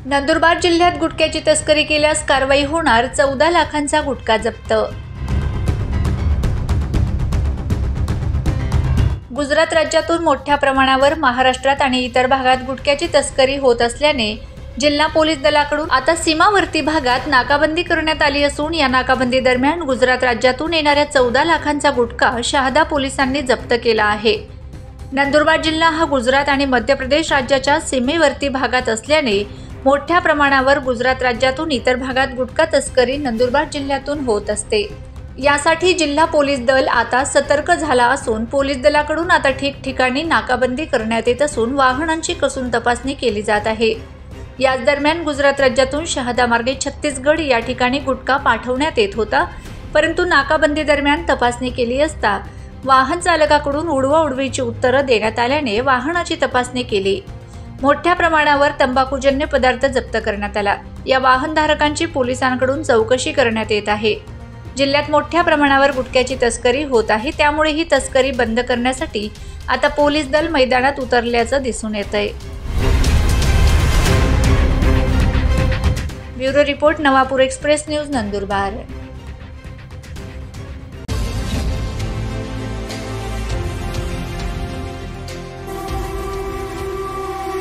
नंदुरबार जिल्ह्यात गुटख्याची तस्करी केल्यास कारवाई होणार, 14 लाखांचा गुटखा जप्त। गुजरात राज्यातून मोठ्या प्रमाणावर महाराष्ट्रात आणि इतर भागात गुटख्याची तस्करी होत असल्याने जिल्हा पोलीस दलाकडून आता सीमावर्ती भागात नाकाबंदी करण्यात आली असून या नाकाबंदी दरम्यान गुजरात राज्यातून येणाऱ्या 14 लाखांचा गुटखा शहादा पोलिसांनी जप्त केला आहे। नंदुरबार जिल्हा हा गुजरात आणि मध्य प्रदेश राज्याच्या सीमेवर्ती भागात असल्याने मोठ्या प्रमाणावर गुजरात राज्यातून इतर भागात गुटखा तस्करी नंदुरबार जिल्ह्यातून होत असते। यासाठी जिल्हा पोलीस दल आता सतर्क झाला असून पोलीस दलाकडून आता ठिकठिकाणी नाकाबंदी करण्यात येत असून वाहनांची कसून तपासणी केली जात आहे। याच दरम्यान गुजरात राज्यातून शहादा मार्गे छत्तीसगड या ठिकाणी गुटखा पाठवण्यात येत होता, परंतु नाकाबंदी दरम्यान तपासणी केली असता वाहन चालकाकडून उडवाउडवीची उत्तरं देण्यात आल्याने वाहनाची तपासणी केली। मोठ्या प्रमाणावर तंबाखूजन्य पदार्थ जप्त करण्यात आला। या वाहनधारकांची पोलिसांकडून चौकशी करण्यात येत आहे। जिल्ह्यात मोठ्या प्रमाणावर गुटख्याची तस्करी होत आहे, त्यामुळे ही तस्करी बंद करण्यासाठी आता पोलीस दल मैदानात उतरल्याचं दिसून येतंय। Bureau report, Navapur express news, Nandurbar.